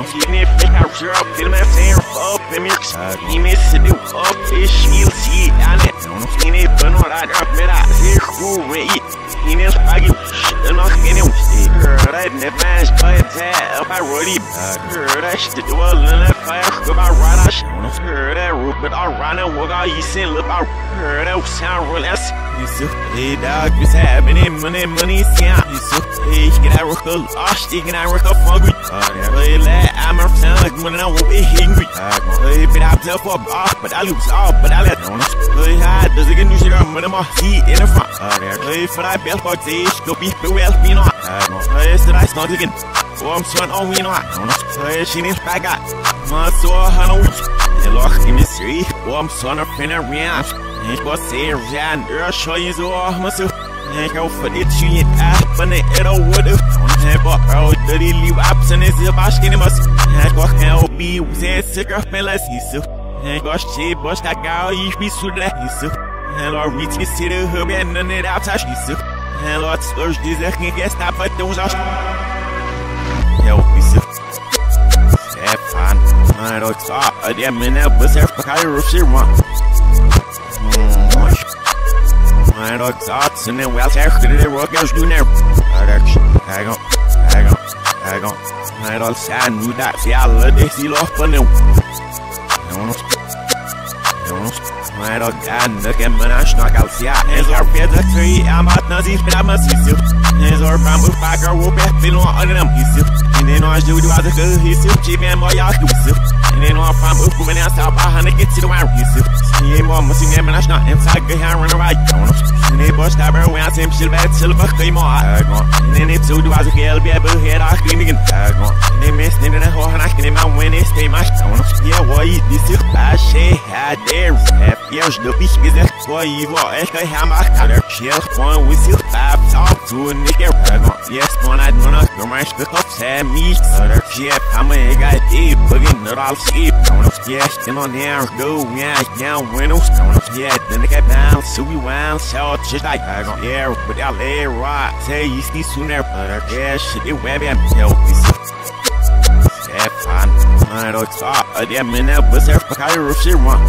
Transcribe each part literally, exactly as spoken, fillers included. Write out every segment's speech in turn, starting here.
Yine pek avcıra filme seyir up demir Yine sidi up işilsi yani Yine bana rap mera seyir ve it Yine spagi Nok yine Right ne fans play tap I ready That shit do a little fast Go about right ash That root but I run and walk out you send look out That sound real ass Yusuf hey dog what's happening money money sound Yusuf hey get out rock a lost get out rock a hungry Hey lad I'm a son when I won't be hungry Hey but I'm tough up off but I lose off but I let Hey hard does it get new shit I'm with my feet in the front Hey for that bell for this go be well be not Hey so I start again Oh I'm son oh we not Hey she needs back out my soul hano and look give me three Oh I'm son of pin around and go say around I'll show you so myself and go for the tree and but it all would have and go out dirty leave absent is a basket must and go help be say sick of fellas you and go she bust that guy you be so that you and Lord reach me see the hub and none it out touch you and Lord slurs this I can get stop but those are help me so have fun I don't stop I damn in that bus for I rush it wrong I don't stop and then well after the rock goes do now I go I go I go I don't stand with that see I let this see off for now I don't stand look at man I knock out see hands are better tree I'm not nazi but I'm a sister hands are bamboo backer whoop it feel on them you and then I do the other good he's so cheap and boy I do and then I find up when I stop behind it get to the wire you see more missing them and I not inside go here run right and they bust that when I see him still bad silver claim on and then it's so do I hell be able head I clean again and they miss in the whole and I can my when they stay my yeah what is this I say had there years the fish is that boy you want I have my color shell one with you five talk to a nigga yes one I don't know the right the cup sad me other shit I'm a guy deep bugging not all sleep yes still on there go yeah down windows yeah then they get down so we wound so just like I got yeah but I lay right say you see sooner but yeah shit it web and help me have fun I don't stop I damn in that bus for I rush it wrong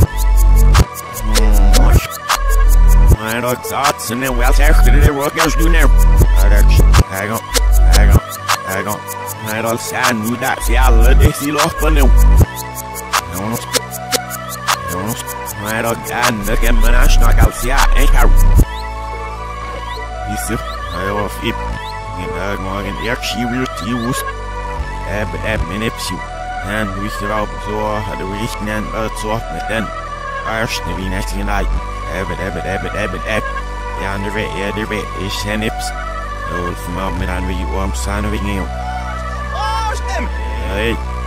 I don't stop and then well after the rock goes do now I go I go I go I don't stand with that see I let this see off for now I don't stand look at man I knock out see I ain't car you see I off it in the morning yeah she will use but that minute you and we should all so had the reason and so but then first the next night ever ever ever ever ever yeah and the red yeah the red is and it's oh from up me and we warm sign of it oh stem hey